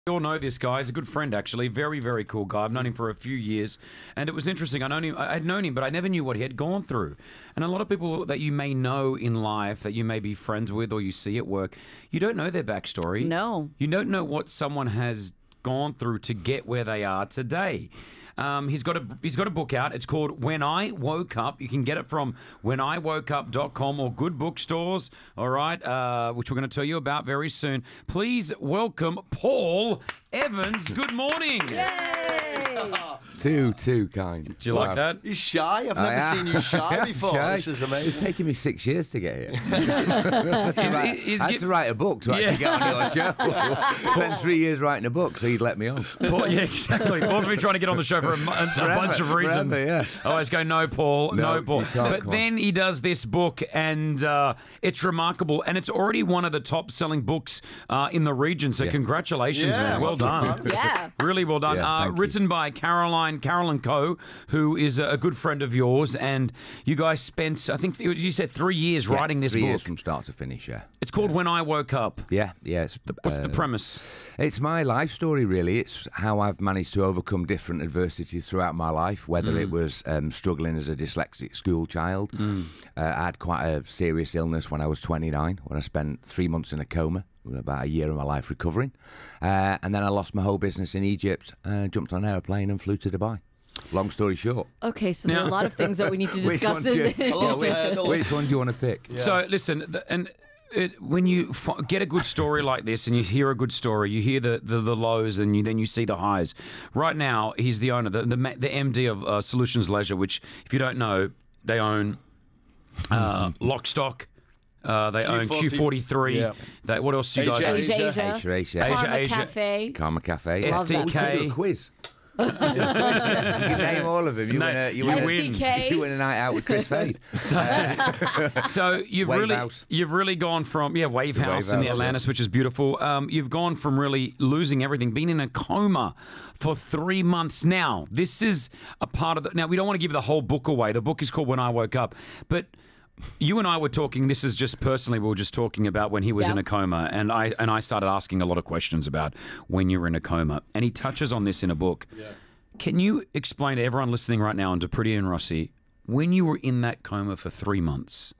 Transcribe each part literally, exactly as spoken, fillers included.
We all know this guy. He's a good friend, actually. Very, very cool guy. I've known him for a few years, and it was interesting. I known him. I'd known him, but I never knew what he had gone through. And a lot of people that you may know in life, that you may be friends with or you see at work, you don't know their backstory. No. You don't know what someone has gone through to get where they are today. Um, he's got a he's got a book out. It's called When I Woke Up. You can get it from when I woke up dot com or good bookstores, all right, uh, which we're going to tell you about very soon. Please welcome Paul Evans. Good morning. Yay! Too, too kind. Do you like that? He's shy. I've never seen you shy before. Shy. This is amazing. It's taken me six years to get here. I, had to write, he's I had get- to write a book to actually Yeah. get on your show. Spent three years writing a book, so he'd let me on. Paul, yeah, exactly. Paul's been trying to get on the show for a, mu- a bunch of reasons. forever, yeah. I always go, no, Paul, no, No, Paul. you can't, But come on. then he does this book, and uh, it's remarkable, and it's already one of the top-selling books uh, in the region. So Yeah. congratulations, Yeah, man. Well well done. done. Yeah. Really well done. Yeah, uh, thank you. written by Caroline, Carolyn Coe, who is a good friend of yours, and you guys spent, I think you said three years Yeah, writing this three book. years from start to finish, yeah. It's called When I Woke Up. Yeah, yeah. It's, What's the uh, premise? It's my life story, really. It's how I've managed to overcome different adversities throughout my life, whether Mm. it was um, struggling as a dyslexic school child. Mm. Uh, I had quite a serious illness when I was twenty-nine, when I spent three months in a coma, about a year of my life recovering. Uh, and then I lost my whole business in Egypt, uh, jumped on an aeroplane and flew to Dubai. Long story short. Okay, so there are a lot of things that we need to Which discuss one, do you, in this. A lot of which, hurdles. which one do you want to pick? So listen, the, and it, when you f- get a good story like this, and you hear a good story, you hear the, the, the lows, and you, then you see the highs. Right now, he's the owner, the the, ma- the M D of uh, Solutions Leisure, which, if you don't know, they own uh, Lockstock. Uh, they own Q forty-three. Yeah. They, what else do you guys? Asia, own? Asia, Asia, Asia, Asia. Asia, Karma Asia. Cafe. Karma Cafe. S T K. We could do a quiz. You can name all of them. You No, win a, you you win, win. a, S T K. you win a night out with Kris Fade. So you've Wave really House. you've really gone from yeah Wave The House Wave in the House, Atlantis, which is beautiful. Um, you've gone from really losing everything, being in a coma for three months now. This is a part of the. Now we don't want to give the whole book away. The book is called When I Woke Up, but you and I were talking. This is just personally, we were just talking about when he was Yeah. in a coma, and I and I started asking a lot of questions about when you were in a coma, and he touches on this in a book. Yeah. Can you explain to everyone listening right now, and to Pretty and Rossi, when you were in that coma for three months,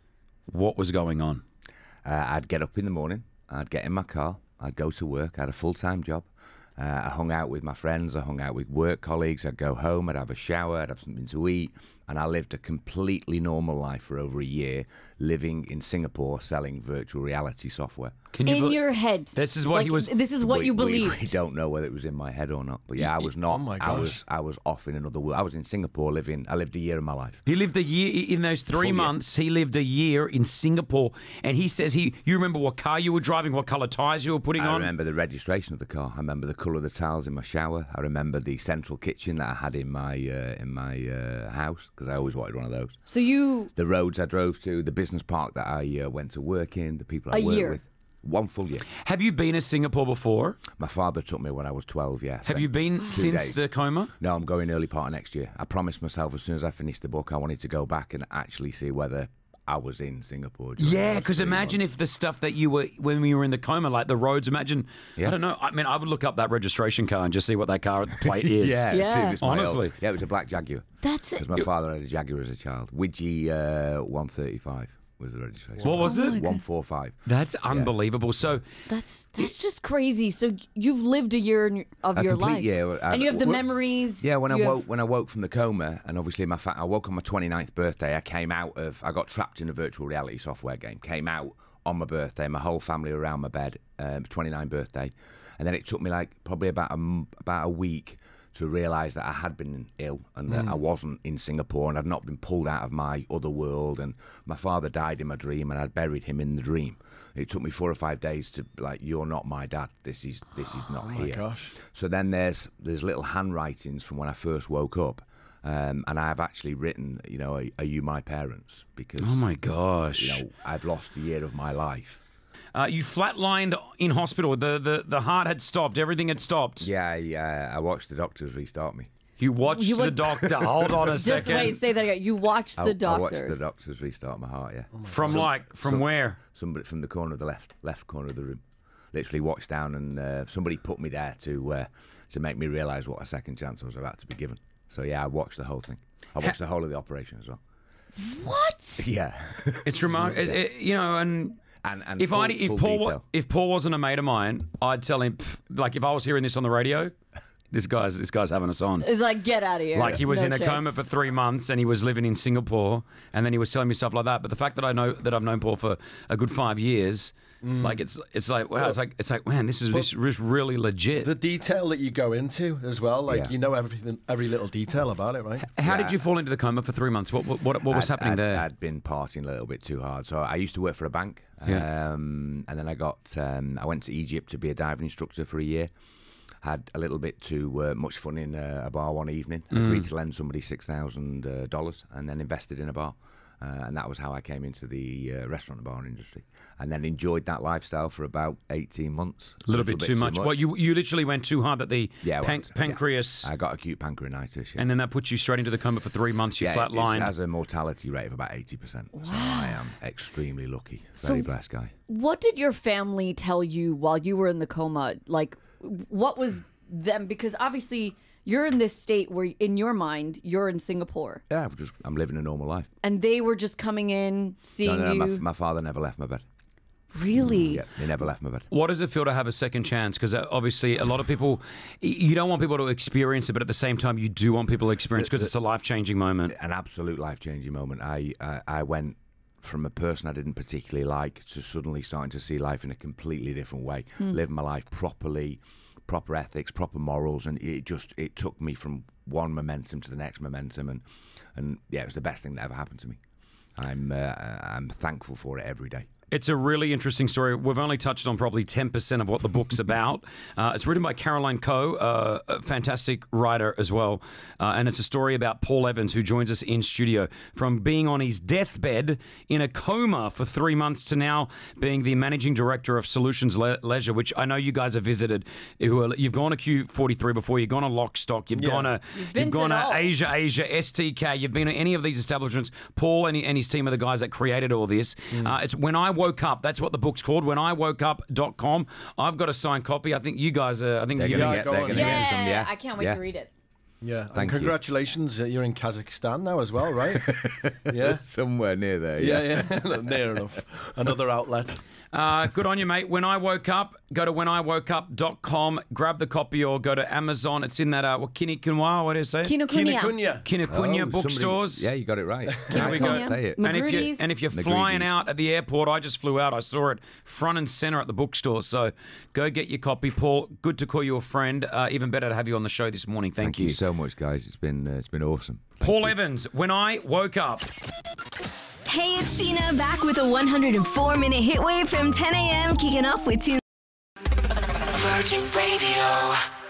what was going on? Uh, I'd get up in the morning. I'd get in my car. I'd go to work. I had a full-time job. Uh, I hung out with my friends. I hung out with work colleagues. I'd go home. I'd have a shower. I'd have something to eat. And I lived a completely normal life for over a year, living in Singapore, selling virtual reality software. Can In bel- your head. This is what Like, he was. This is what we, you we- believed. We don't know whether it was in my head or not. But yeah, I was not. Oh my I gosh. was. I was off in another world. I was in Singapore living. I lived a year of my life. He lived a year in those three Full year. months. He lived a year in Singapore, and he says he. You remember what car you were driving, what color tires you were putting I on. remember the registration of the car. I remember the colour of the tiles in my shower. I remember the central kitchen that I had in my uh, in my uh, house, because I always wanted one of those. So you, The roads I drove to, the business park that I uh, went to work in, the people I A worked year. with. One full year. Have you been to Singapore before? My father took me when I was twelve. Yeah. Have you been Two since days. the coma? No, I'm going early part of next year. I promised myself as soon as I finished the book, I wanted to go back and actually see whether I was in Singapore. during Yeah, those because three imagine months. if the stuff that you were when we were in the coma, like the roads. Imagine, I Yeah. don't know. I mean, I would look up that registration car and just see what that car plate is. Yeah, Yeah. it's my old- Honestly. yeah, it was a black Jaguar. that's it. Because my father had a Jaguar as a child. Widgie uh, one thirty-five was the registration. What was Oh it? my God. one forty-five. That's unbelievable. So That's that's just crazy. So you've lived a year in, of A your complete life, year. I- and you have the well, memories. Yeah, when I you have- woke when I woke from the coma, and obviously my fa- I woke on my twenty-ninth birthday. I came out of I got trapped in a virtual reality software game. Came out on my birthday. My whole family were around my bed. Um, twenty-ninth birthday, and then it took me like probably about a m- about a week to realise that I had been ill and that I wasn't in Singapore and I'd not been pulled out of my other world. And my father died in my dream, and I'd buried him in the dream. It took me four or five days to like, you're not my dad. This is this is not Oh my here. gosh. So then there's there's little handwritings from when I first woke up, um, and I've actually written, you know, are, are you my parents? Because oh my gosh, you know, I've lost a year of my life. uh, you flatlined in hospital. The, the the heart had stopped. Everything had stopped. Yeah, I, uh, I watched the doctors restart me. You watched You the would- doctor. Hold on a Just second. wait, say that again. You watched I, the I doctors. watched the doctors restart my heart. Yeah, From Some- like from some- where? Somebody from the corner of the left left corner of the room. literally watched down, and uh, somebody put me there to uh, to make me realise what a second chance I was about to be given. So yeah, I watched the whole thing. I watched the whole of the operation as well. What? Yeah, It's remarkable, you know, and. and and If full, I if full Paul wa- detail. if Paul wasn't a mate of mine, I'd tell him pff, like if I was hearing this on the radio, this guy's this guy's having us on. It's like, get out of here. Like he was No in a chance. coma for three months and he was living in Singapore, and then he was telling me stuff like that. But the fact that I know that I've known Paul for a good five years, like it's it's like wow, it's like it's like man, this is this is really legit. The detail that you go into as well, like Yeah. you know everything, every little detail about it, right? How Yeah. did you fall into the coma for three months? What what what, what was I'd- happening I'd, there? I'd been partying a little bit too hard. So I used to work for a bank, Yeah. um, and then I got um, I went to Egypt to be a diving instructor for a year. Had a little bit too uh, much fun in uh, a bar one evening. Mm. Agreed to lend somebody six thousand uh, dollars, and then invested in a bar. Uh, and that was how I came into the uh, restaurant and bar industry, and then enjoyed that lifestyle for about eighteen months. A little bit too much. Well, you you literally went too hard at the Yeah, I pan- went, yeah. pancreas, I got acute pancreatitis, yeah. and then that puts you straight into the coma for three months. You yeah, flatlined. it has a mortality rate of about eighty percent. So I am extremely lucky. So- Very blessed guy. What did your family tell you while you were in the coma? Like, what was them? Because obviously you're in this state where, in your mind, you're in Singapore, Yeah, I've just, I'm living a normal life. and they were just coming in, No, seeing no, no, my, you. my father never left my bed. Really? Yeah, he never left my bed. What does it feel to have a second chance? Because obviously, a lot of people, y- you don't want people to experience it, but at the same time, you do want people to experience because it's a life changing moment. An absolute life-changing moment. I, I I went from a person I didn't particularly like to suddenly starting to see life in a completely different way, live my life properly, proper ethics, proper morals, and it just it took me from one momentum to the next momentum, and and yeah, it was the best thing that ever happened to me. I'm uh, I'm thankful for it every day. It's a really interesting story. We've only touched on probably ten percent of what the book's about. Uh, it's written by Caroline Coe, uh, a fantastic writer as well. Uh, and it's a story about Paul Evans, who joins us in studio. From being on his deathbed in a coma for three months to now being the managing director of Solutions Le- Leisure, which I know you guys have visited. Who are, you've gone to Q forty-three before. You've gone to Lockstock. You've Yeah. gone to You've been you've to gone it to all. Asia, Asia, S T K. You've been to any of these establishments. Paul and, he, and his team are the guys that created all this. Uh, it's When I Woke Up. That's what the book's called. when I woke up dot com. I've got a signed copy. I think you guys are. I think They're you gonna Yeah, get. go They're on. gonna Yeah, get some. Yeah, I can't wait yeah. to read it. Yeah. Thank and you. congratulations, uh, you're in Kazakhstan now as well, right? Yeah. Somewhere near there. Yeah, yeah, near enough. Another outlet. Uh, good on you, mate. When I Woke Up, go to when I woke up dot com, grab the copy, or go to Amazon. It's in that, uh, what, Kinikunwa, what do you say? Kinokuniya. Kinakunya. Kinikuniya Oh, bookstores. somebody- Yeah, you got it right. Here I we can't go. say it. And if, you, Magrudy's. and if you're Magrudy's. flying out at the airport, I just flew out. I saw it front and center at the bookstore. So go get your copy, Paul. Good to call you a friend. Uh, even better to have you on the show this morning. Thank, Thank you so much, guys. It's been uh, it's been awesome. Thank Paul you. Evans, When I Woke Up. Hey, it's Sheena back with a one hundred four minute hit wave from ten a.m. kicking off with two. Virgin Radio.